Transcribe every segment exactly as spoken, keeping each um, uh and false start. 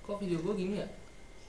Kok video gue gini ya?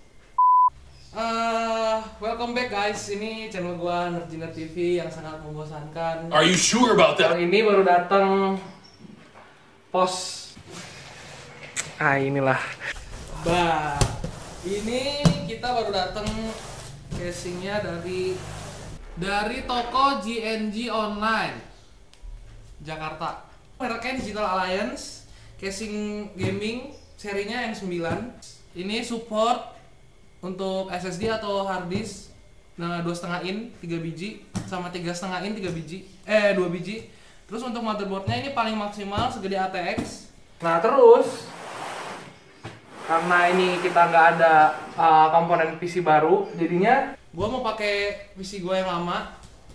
Uh, welcome back guys, ini channel gue Nerjiner T V yang sangat membosankan. Are you sure about that? Kali ini baru datang pos. Ah inilah. Bah, ini kita baru datang casingnya dari dari toko G N G Online Jakarta. Mereknya Digital Alliance, casing gaming serinya yang sembilan. Ini support untuk S S D atau hard disk, nah dua setengah in tiga biji sama tiga setengah in tiga biji, eh dua biji. Terus untuk motherboardnya ini paling maksimal segede A T X. Nah terus karena ini kita nggak ada uh, komponen P C baru, jadinya gua mau pakai P C gua yang lama.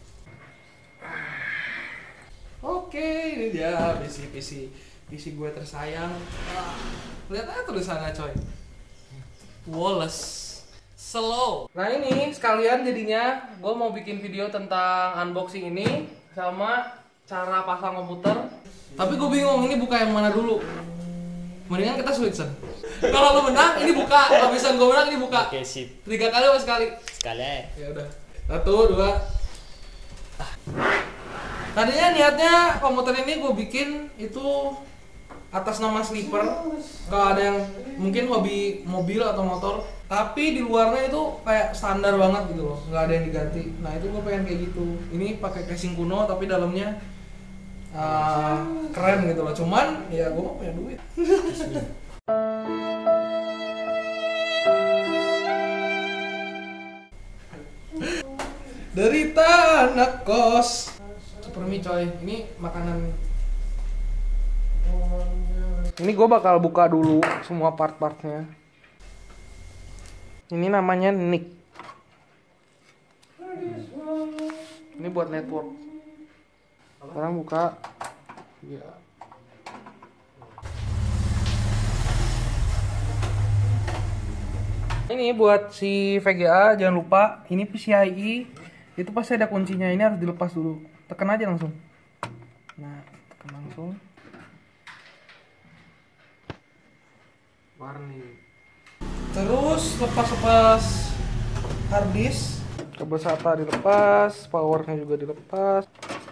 Oke, ini dia P C P C P C gue tersayang. Ah, lihat aja tulisannya coy. Wallace Slow. Nah ini sekalian jadinya gue mau bikin video tentang unboxing ini sama cara pasang komputer. Tapi gue bingung ini buka yang mana dulu. Mendingan kita switchen. Kalau lo menang ini buka, kalau misalnya gue menang ini buka. Oke, sip. Tiga kali apa sekali? Sekali aja. Ya udah. Satu, dua. Ah. Tadinya niatnya komputer ini gue bikin itu atas nama sleeper. Kalau ada yang mungkin hobi mobil atau motor, tapi di luarnya itu kayak standar banget gitu loh, nggak ada yang diganti. Nah itu gue pengen kayak gitu. Ini pakai casing kuno tapi dalamnya uh, keren gitu loh. Cuman ya gue mau punya duit. Derita anak kos. Super mie coy, ini makanan. Ini gue bakal buka dulu semua part-partnya. Ini namanya N I C. Ini buat network. Sekarang buka. Ya. Ini buat si V G A, jangan lupa. Ini P C I E. Itu pasti ada kuncinya. Ini harus dilepas dulu. Tekan aja langsung. Nah, tekan langsung. Warning. Terus lepas-lepas hard disk, kabel SATA dilepas, powernya juga dilepas.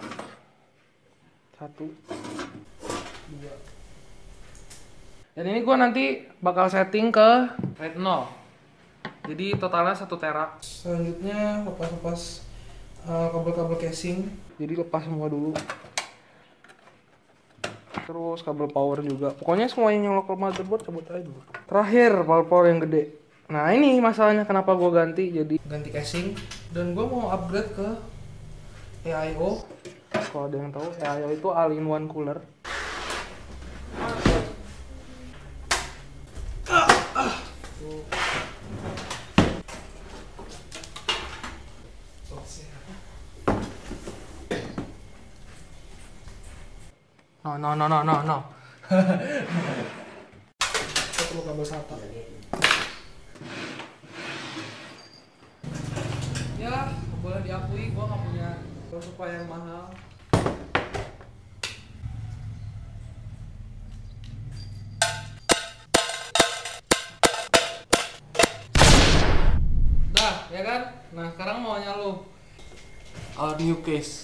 Satu, dua. Dan ini gua nanti bakal setting ke RAID nol. Jadi totalnya satu tera. Selanjutnya lepas-lepas uh, kabel-kabel casing. Jadi lepas semua dulu. Terus kabel power juga. Pokoknya semua yang nyolok ke motherboard cabut aja dulu. Terakhir power power yang gede. Nah ini masalahnya kenapa gue ganti, jadi ganti casing. Dan gue mau upgrade ke A I O. Kalau ada yang tahu, A I O itu all in one cooler. No no no no no no. Kita perlu kabel SATA. Ya, boleh diakui gua nggak punya supply yang mahal. Dah, ya kan? Nah, sekarang maunya lu. Our new case.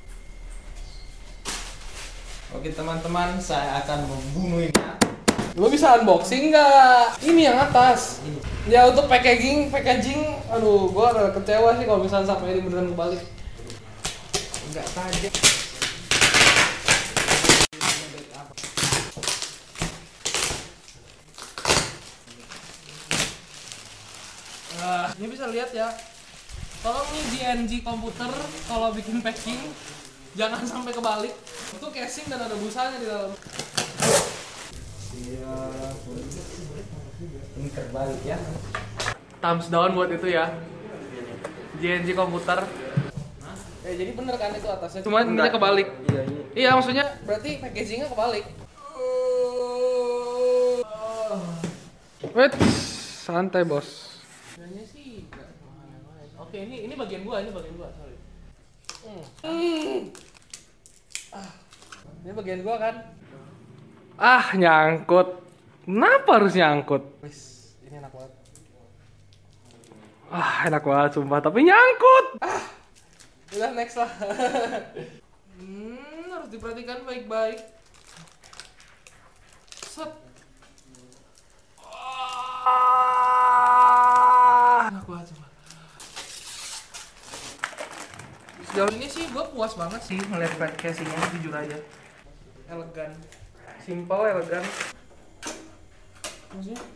Oke teman-teman, saya akan membunuhnya. Lo bisa unboxing nggak? Ini yang atas. Ini. Ya untuk packaging, packaging, aduh, gua agak kecewa sih kalau misalnya sampai ini beneran kebalik. Enggak saja. Nah, ini bisa lihat ya. Tolong nih G N G komputer kalau bikin packing jangan sampai kebalik. Itu casing dan ada busanya di dalam. Iya. Ini terbalik ya. Thumbs down buat itu ya. G N G komputer. Hah? Eh jadi bener kan itu atasnya. Cuma ininya kebalik. Iya, iya. Iya maksudnya berarti packagingnya kebalik. Wait, santai bos. Kayaknya sih enggak mahal yang lain. Oke, ini ini bagian gua, ini bagian gua, sorry. Hmm. Ah. Ini bagian gua kan. Ah, nyangkut. Kenapa harus nyangkut? Wis, Ini enak banget. Ah, enak banget sumpah, tapi nyangkut. Ah, udah next lah. hmm, harus diperhatikan baik-baik. Set. Ah, enak banget sumpah. Sejauh ini sih gue puas banget sih ngeliat casingnya, jujur aja. Elegan, simple, elegan. Maksudnya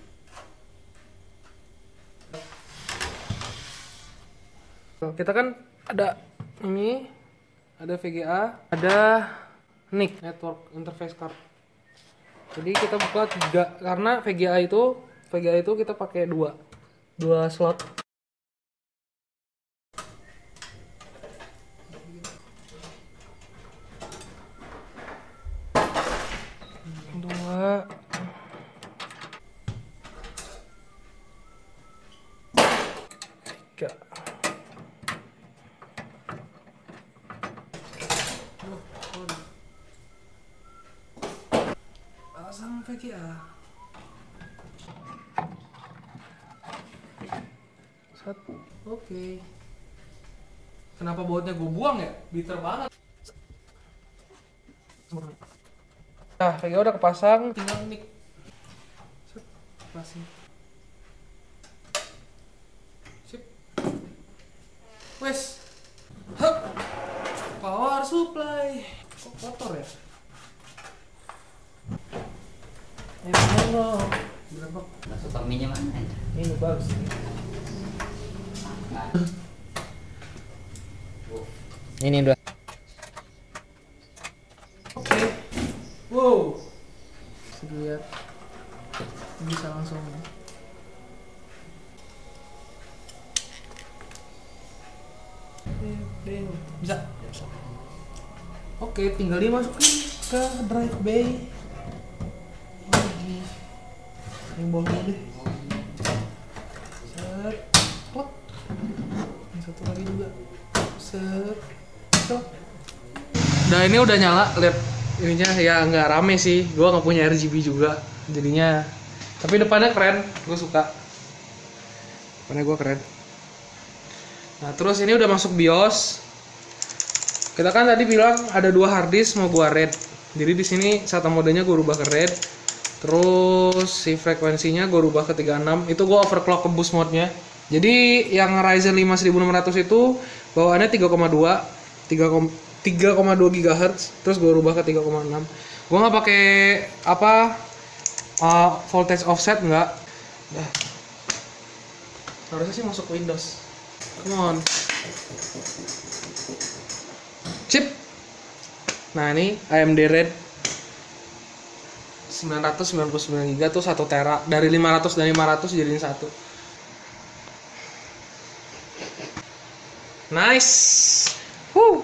kita kan ada ini, ada V G A, ada N I C, Network Interface Card. Jadi kita buka tiga, karena V G A itu V G A itu kita pakai dua dua slot. Dua tiga. Pasang V G A. Satu. Oke. Kenapa bautnya gue buang ya? Bitter banget. Nah, V G A udah kepasang, tinggal mic. Set, pasang. Sip. Wes. Hup. Power supply. Kok kotor ya? Ini mana? Berapa? Masuk minyak mana? Ini bagus. Ini dua. Oke. Wow. Lihat. Bisa langsung. Bisa. Oke, tinggal dimasukin ke drive bay. Lagi. Yang bawahnya deh. Set. Plok. Yang satu lagi juga. Set. Plok. Nah, ini udah nyala, lihat ininya ya nggak rame sih. Gua nggak punya R G B juga, jadinya. Tapi depannya keren, gue suka. Depannya gue keren. Nah, terus ini udah masuk BIOS. Kita kan tadi bilang ada dua harddisk mau gua red. Jadi di sini SATA modenya gue rubah ke red. Terus si frekuensinya gue rubah ke tiga puluh enam. Itu gue overclock ke boost mode-nya. Jadi yang Ryzen lima seribu enam ratus itu bawaannya tiga koma dua, tiga koma dua gigahertz. Terus gue rubah ke tiga koma enam. Gue nggak pakai apa uh, voltage offset nggak. Dah. Harusnya sih masuk Windows. Come on. Chip. Nah, ini A M D Red sembilan ratus sembilan puluh sembilan giga tuh satu tera. Dari lima ratus dan lima ratus jadiin satu. Nice. Woo.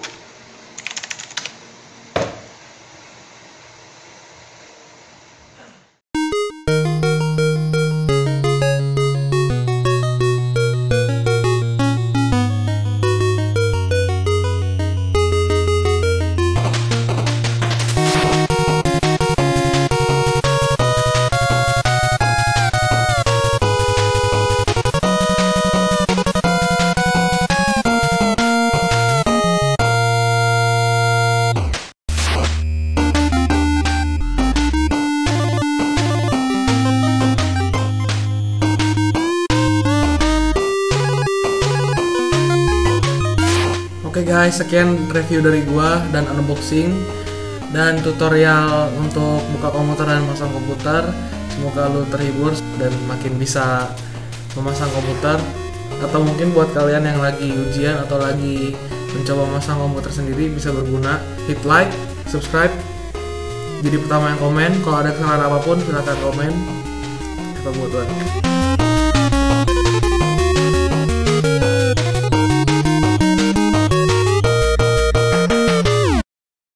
Oke guys, sekian review dari gua dan unboxing dan tutorial untuk buka komputer dan memasang komputer. Semoga lu terhibur dan makin bisa memasang komputer. Atau mungkin buat kalian yang lagi ujian atau lagi mencoba memasang komputer sendiri bisa berguna. Hit like, subscribe, jadi pertama yang komen. Kalau ada kesalahan apapun silahkan komen. Kita buat